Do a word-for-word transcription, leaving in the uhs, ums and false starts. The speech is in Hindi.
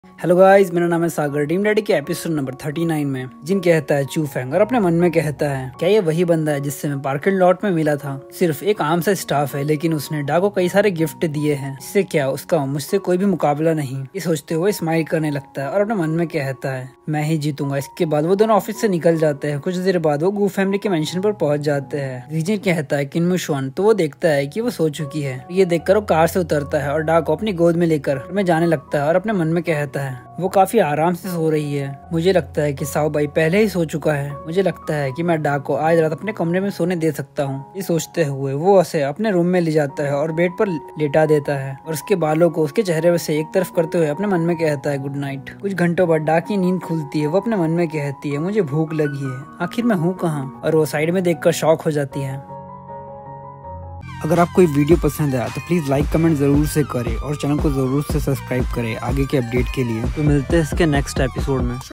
हेलो गाइस, मेरा नाम है सागर। टीम डैडी के एपिसोड नंबर थर्टी नाइन में जिन कहता है चू फेंग और अपने मन में कहता है, क्या ये वही बंदा है जिससे मैं पार्किंग लॉट में मिला था? सिर्फ एक आम सा स्टाफ है, लेकिन उसने डा को कई सारे गिफ्ट दिए हैं। इससे क्या उसका मुझसे कोई भी मुकाबला नहीं। ये सोचते हुए स्माइल करने लगता है और अपने मन में कहता है, मैं ही जीतूंगा। इसके बाद वो दोनों ऑफिस से निकल जाते हैं। कुछ देर बाद वो गू फैमिली के मेंशन पर पहुंच जाते हैं। रीजन कहता है किन्मू श्वन, तो वो देखता है कि वो सो चुकी है। ये देखकर वो कार से उतरता है और डा को अपनी गोद में लेकर में जाने लगता है और अपने मन में कहता है, वो काफी आराम से सो रही है। मुझे लगता है कि साओ भाई पहले ही सो चुका है। मुझे लगता है कि मैं डा को आज रात अपने कमरे में सोने दे सकता हूँ। ये सोचते हुए वो उसे अपने रूम में ले जाता है और बेड पर लेटा देता है और उसके बालों को उसके चेहरे से एक तरफ करते हुए अपने मन में कहता है गुड नाइट। कुछ घंटों बाद डा की नींद खुलती है। वो अपने मन में कहती है, मुझे भूख लगी है, आखिर मैं हूँ कहाँ? और वो साइड में देखकर शॉक हो जाती है। अगर आपको ये वीडियो पसंद आया तो प्लीज़ लाइक कमेंट ज़रूर से करें और चैनल को ज़रूर से सब्सक्राइब करें आगे के अपडेट के लिए। तो मिलते हैं इसके नेक्स्ट एपिसोड में।